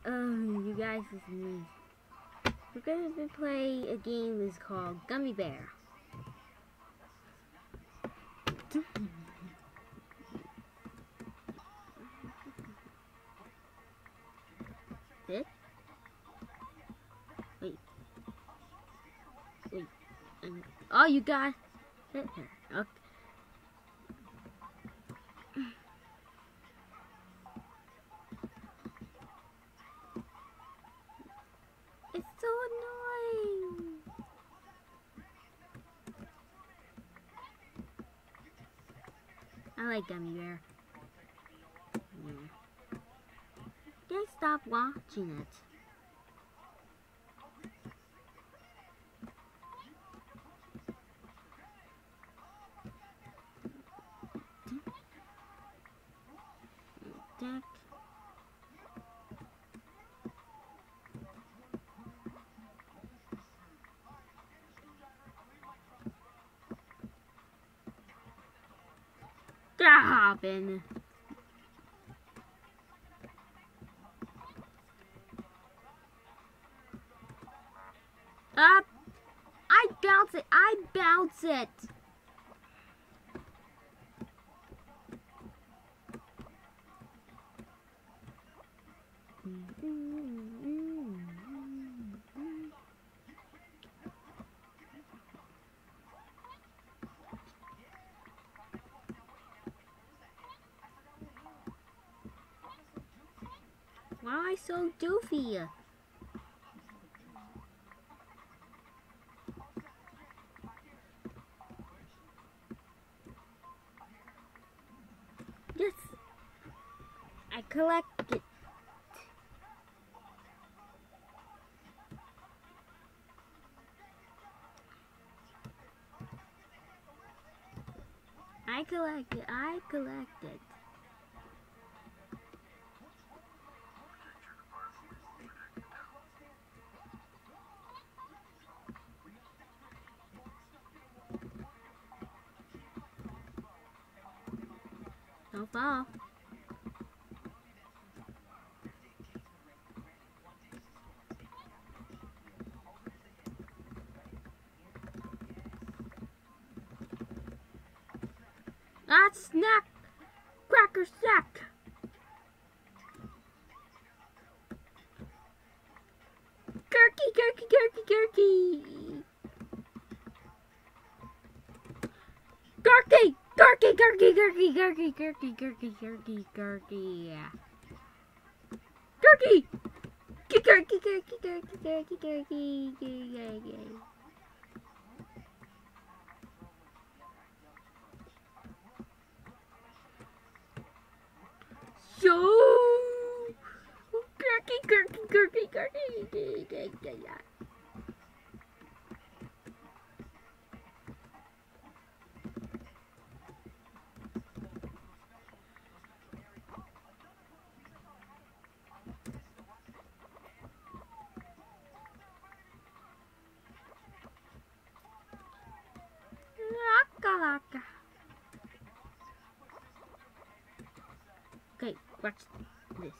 You guys, listen to me. We're going to play a game that's called Gummy Bear. This? Wait. Oh, you got it there. Okay. It's so annoying. I like Gummy Bear. Yeah. Can't stop watching it. Deck. Robin. Up. I bounce it. I bounce it. Why am I so doofy? Yes, I collect it. I collect it. I collect it. Don't fall. Ah, snack! Cracker snack! Gurky, gurky, gurky, gurky! Gurky! Gurky, gurky, gurky, gurky, gurky, gurky, gurky, gurky. Gurky! Gurky, gurky, gurky, gurky, gurky, gurky. So gurky, gurky, gurky, gurky, gurky. Laka laka. Okay, watch this.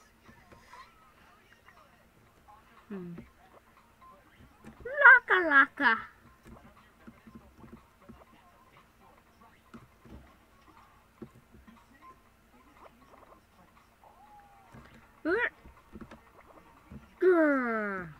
Laka laka. Grrr.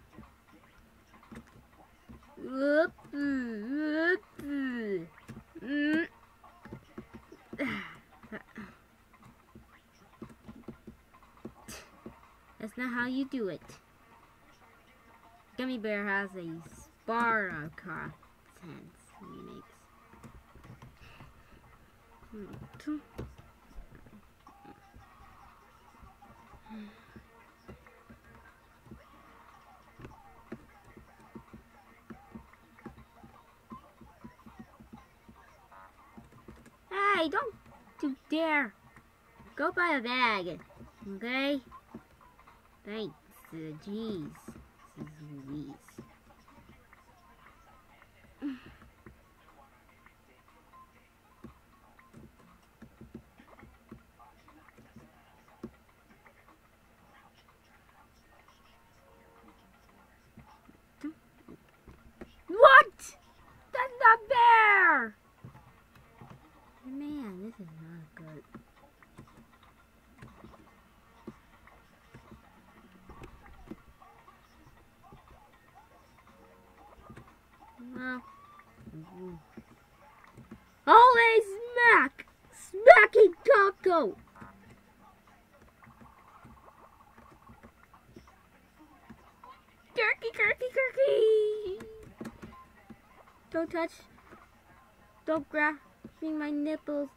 That's not how you do it. Gummy Bear has a Sparta contents remix. Hey, don't you dare. Go buy a bag, okay? Thanks, jeez. This is Louise. go. Gurky. Don't touch. Don't grab my nipples.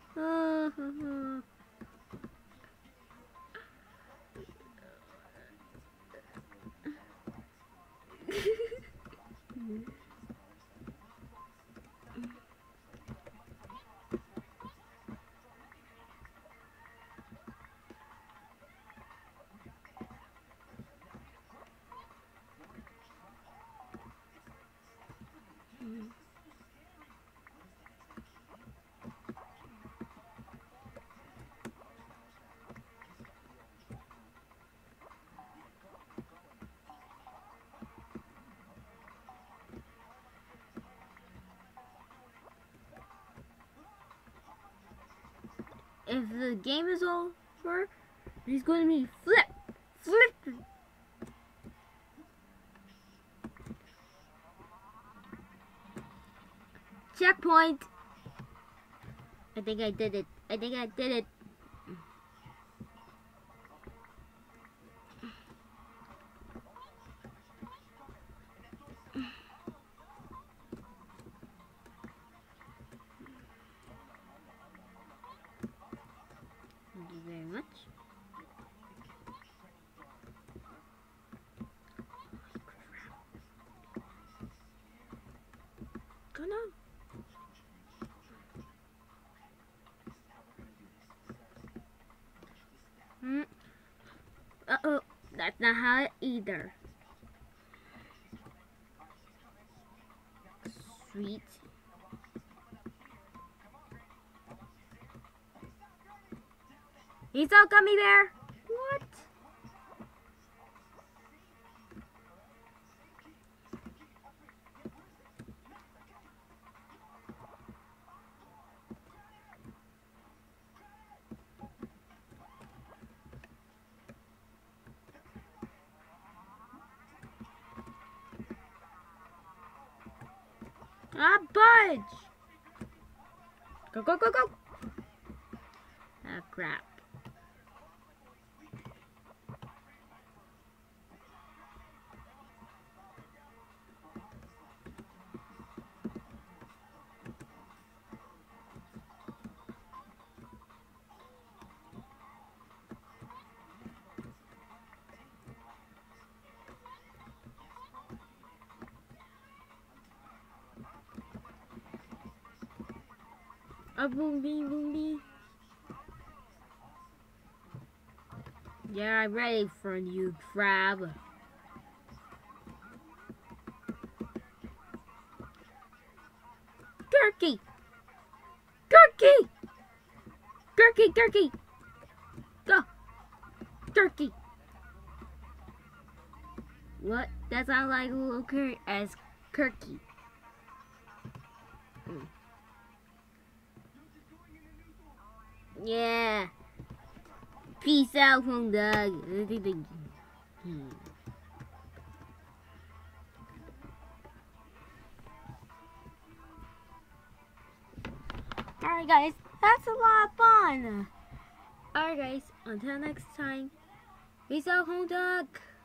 If the game is over, he's going to be flip. Checkpoint. I think I did it. Thank you very much. Go now. Uh-oh, that's not how it either. Sweet. He's out, gummy bear. What? Ah, budge! Go. Ah, crap. A boomby. Yeah, I'm ready for you, crab. Gurky! Go! Gurky! What? That sounds like a little as Kirky. Yeah. Peace out, Home Dog. Alright guys, that's a lot of fun. Alright guys, until next time. Peace out, Home Dog.